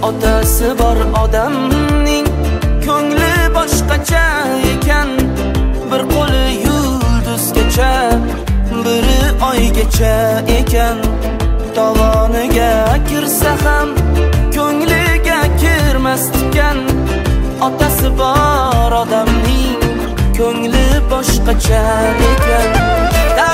Otasi bor odamning ko'ngli boshqacha ekan. Bir qo'li yulduzgacha, biri oygacha ekan. Tovoniga kirsa ham ko'ngliga kirmas ekan. Otasi bor odamning ko'ngli boshqacha ekan.